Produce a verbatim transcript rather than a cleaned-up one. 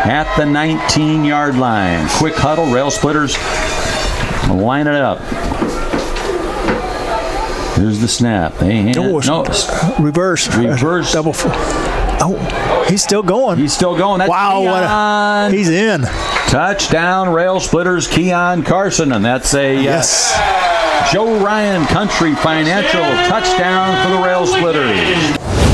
at the nineteen yard line. Quick huddle, Rail Splitters line it up. Here's the snap. They oh, no, reverse. Reverse. Double. Oh, he's still going. He's still going. That's wow, what a, he's in. Touchdown, Rail Splitters, Keon Carson, and that's a yes. uh, Joe Ryan Country Financial touchdown for the Rail Splitters.